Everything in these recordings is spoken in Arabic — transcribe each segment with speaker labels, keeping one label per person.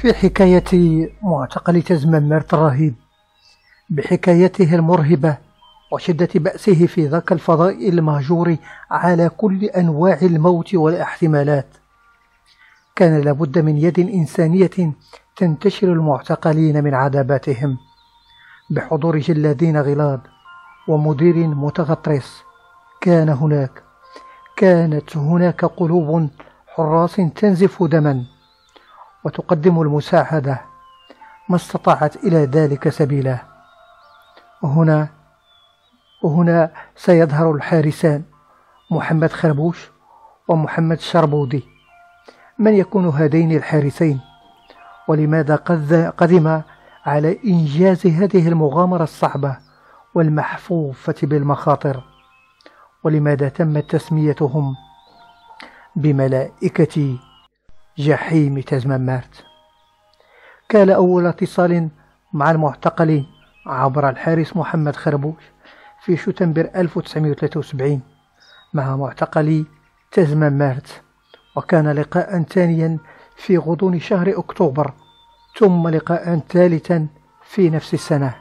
Speaker 1: في حكاية معتقل تزممرت الرهيب بحكايته المرهبة وشدة بأسه في ذاك الفضاء المهجور على كل أنواع الموت والاحتمالات، كان لابد من يد إنسانية تنتشر المعتقلين من عذاباتهم بحضور جلادين غلاظ ومدير متغطرس. كانت هناك قلوب حراس تنزف دما وتقدم المساعدة ما استطاعت إلى ذلك سبيلا. وهنا سيظهر الحارسان محمد خربوش ومحمد شربودي. من يكون هذين الحارسين؟ ولماذا قدم على إنجاز هذه المغامرة الصعبة والمحفوفة بالمخاطر؟ ولماذا تمت تسميتهم بملائكة جحيم تزممرت؟ كان أول اتصال مع المعتقلين عبر الحارس محمد خربوش في شتنبر 1973 مع معتقلي تزممرت، وكان لقاء ثانيا في غضون شهر أكتوبر، ثم لقاء ثالثا في نفس السنة.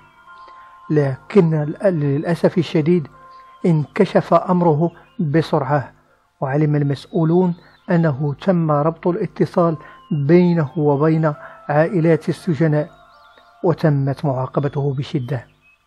Speaker 1: لكن للأسف الشديد انكشف أمره بسرعة، وعلم المسؤولون أنه تم ربط الاتصال بينه وبين عائلات السجناء، وتمت معاقبته بشدة.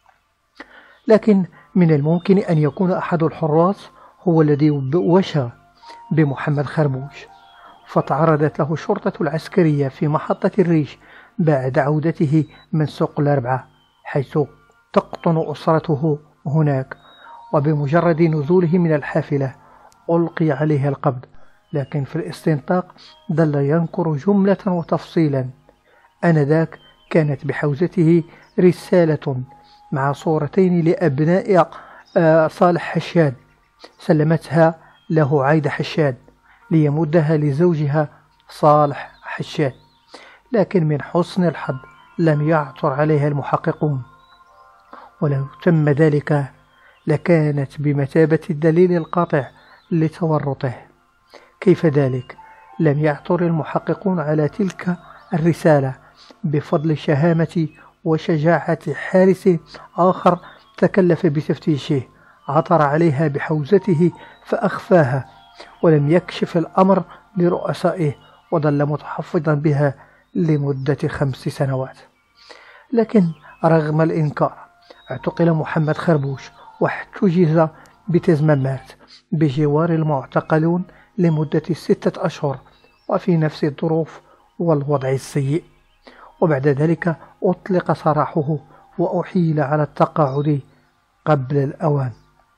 Speaker 1: لكن من الممكن أن يكون أحد الحراس هو الذي وشى بمحمد خربوش، فتعرضت له الشرطة العسكرية في محطة الريش بعد عودته من سوق الأربعة، حيث تقطن أسرته هناك، وبمجرد نزوله من الحافلة ألقي عليه القبض. لكن في الاستنطاق ظل ينكر جملة وتفصيلا. آنذاك كانت بحوزته رسالة مع صورتين لأبناء صالح حشاد، سلمتها له عايدة حشاد ليمدها لزوجها صالح حشاد، لكن من حسن الحظ لم يعثر عليها المحققون، ولو تم ذلك لكانت بمثابة الدليل القاطع لتورطه. كيف ذلك؟ لم يعثر المحققون على تلك الرسالة بفضل شهامة وشجاعة حارس آخر تكلف بتفتيشه، عثر عليها بحوزته فأخفاها ولم يكشف الأمر لرؤسائه، وظل متحفظا بها لمدة 5 سنوات. لكن رغم الإنكار اعتقل محمد خربوش واحتجز بتزممرت بجوار المعتقلون لمدة 6 أشهر وفي نفس الظروف والوضع السيء، وبعد ذلك أطلق سراحه وأحيل على التقاعد قبل الأوان.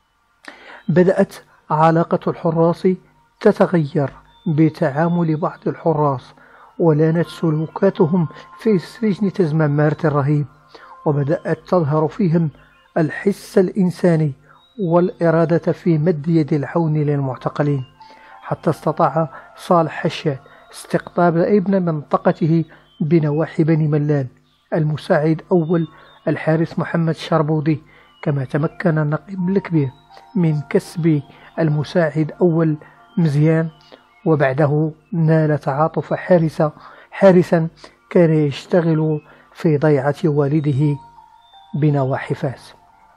Speaker 1: بدأت علاقة الحراس تتغير بتعامل بعض الحراس، ولانت سلوكاتهم في سجن تزممرت الرهيب، وبدأت تظهر فيهم الحس الإنساني والإرادة في مد يد العون للمعتقلين، حتى استطاع صالح حشاد استقطاب ابن منطقته بنواحي بني ملال المساعد أول الحارس محمد شربودي، كما تمكن النقيب الكبير من كسب المساعد أول مزيان، وبعده نال تعاطف حارسا كان يشتغل في ضيعة والده بنواحي فاس.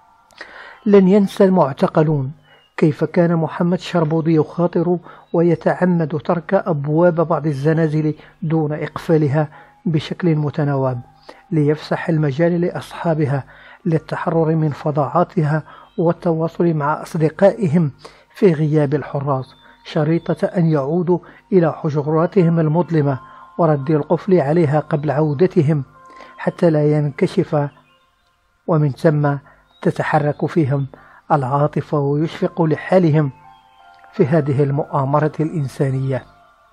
Speaker 1: لن ينسى المعتقلون كيف كان محمد شربودي يخاطر ويتعمد ترك أبواب بعض الزنازل دون إقفالها بشكل متناوب، ليفسح المجال لأصحابها للتحرر من فظاعاتها والتواصل مع أصدقائهم في غياب الحراس، شريطة أن يعودوا إلى حجراتهم المظلمة ورد القفل عليها قبل عودتهم حتى لا ينكشف، ومن ثم تتحرك فيهم العاطفة ويشفق لحالهم في هذه المؤامرة الإنسانية.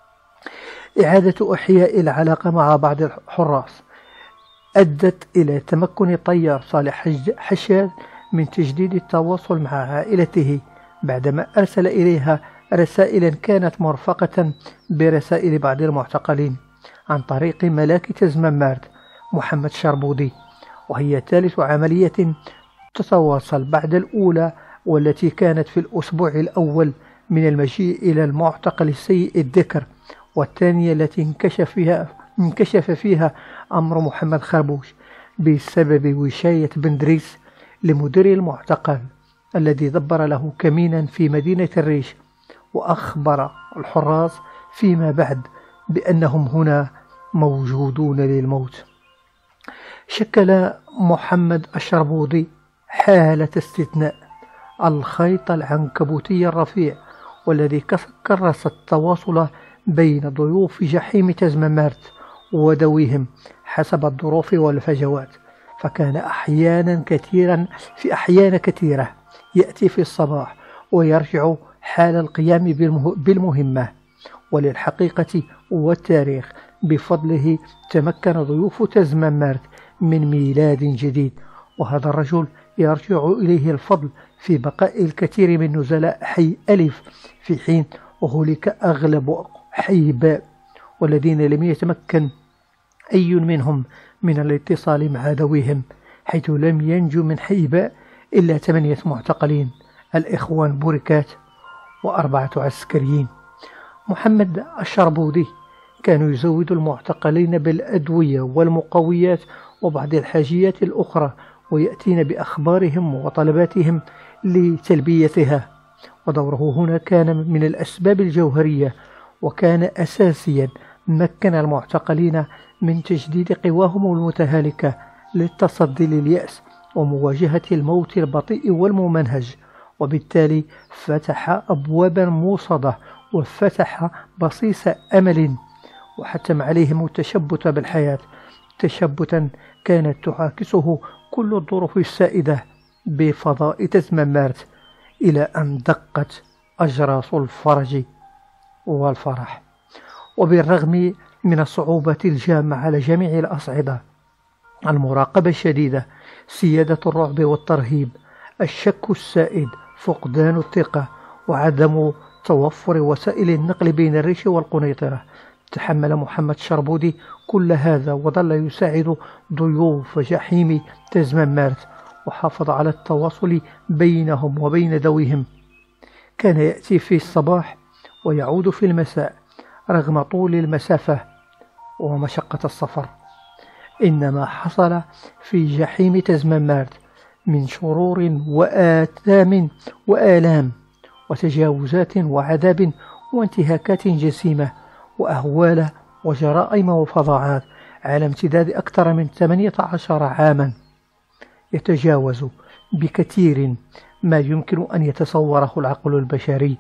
Speaker 1: إعادة إحياء العلاقة مع بعض الحراس أدت إلى تمكن الطيار صالح حشاد من تجديد التواصل مع عائلته، بعدما أرسل إليها رسائل كانت مرفقة برسائل بعض المعتقلين عن طريق ملاك تزممرت محمد شربودي، وهي ثالث عملية تتواصل بعد الأولى، والتي كانت في الأسبوع الأول من المجيء إلى المعتقل السيء الذكر، والثانية التي انكشف فيها أمر محمد خربوش بسبب وشاية بن دريس لمدير المعتقل الذي دبر له كمينا في مدينة الريش، وأخبر الحراس فيما بعد بأنهم هنا موجودون للموت. شكل محمد الشربوطي حالة استثناء، الخيط العنكبوتي الرفيع والذي كرس التواصل بين ضيوف جحيم تزممارت وذويهم حسب الظروف والفجوات، فكان أحيان كثيرة يأتي في الصباح ويرجع حال القيام بالمهمة. وللحقيقة والتاريخ بفضله تمكن ضيوف تزممارت من ميلاد جديد، وهذا الرجل يرجع إليه الفضل في بقاء الكثير من نزلاء حي ألف في حين هلك أغلب حي باء، والذين لم يتمكن أي منهم من الاتصال مع ذويهم، حيث لم ينجو من حي باء إلا 8 معتقلين، الإخوان بوركات و4 عسكريين. محمد الشربوطي كان يزود المعتقلين بالأدوية والمقويات وبعض الحاجيات الأخرى، ويأتين بأخبارهم وطلباتهم لتلبيتها، ودوره هنا كان من الأسباب الجوهرية، وكان أساسيا مكن المعتقلين من تجديد قواهم المتهالكة للتصدي لليأس ومواجهة الموت البطيء والممنهج، وبالتالي فتح أبوابا موصدة وفتح بصيص أمل، وحتم عليهم التشبت بالحياة، تشبتا كانت تعاكسه كل الظروف السائدة بفضاء تزممارت، إلى أن دقت أجراس الفرج والفرح. وبالرغم من الصعوبة الجامة على جميع الأصعدة، المراقبة الشديدة، سيادة الرعب والترهيب، الشك السائد، فقدان الثقة، وعدم توفر وسائل النقل بين الريش والقنيطرة، تحمل محمد الشربوطي كل هذا وظل يساعد ضيوف جحيم تزممارت، وحافظ على التواصل بينهم وبين ذويهم. كان يأتي في الصباح ويعود في المساء رغم طول المسافة ومشقة السفر. إنما حصل في جحيم تزممارت من شرور وآثام وآلام وتجاوزات وعذاب وانتهاكات جسيمة وأهوال وجرائم وفظاعات على امتداد أكثر من 18 عاما، يتجاوز بكثير ما يمكن أن يتصوره العقل البشري.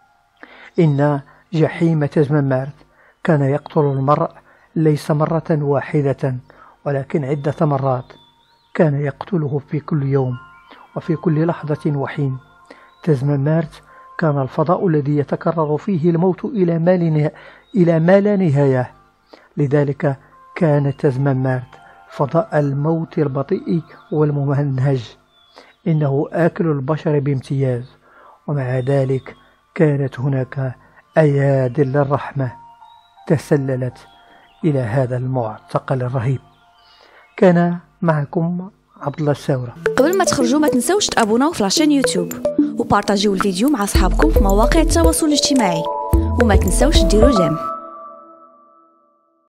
Speaker 1: إن جحيم تزممارت كان يقتل المرء ليس مرة واحدة ولكن عدة مرات، كان يقتله في كل يوم وفي كل لحظة وحين. تزممارت كان الفضاء الذي يتكرر فيه الموت إلى ما لا نهاية، لذلك كانت تزممارت فضاء الموت البطيء والممنهج، إنه آكل البشر بامتياز، ومع ذلك كانت هناك أياد للرحمة تسللت إلى هذا المعتقل الرهيب. كان معكم عبد الله الساورة.
Speaker 2: قبل ما تخرجوا ما تنسوش تابوناو في لاشين يوتيوب وبارطاجيو الفيديو مع أصحابكم في مواقع التواصل الاجتماعي، وما تنسوش ديروا جيم.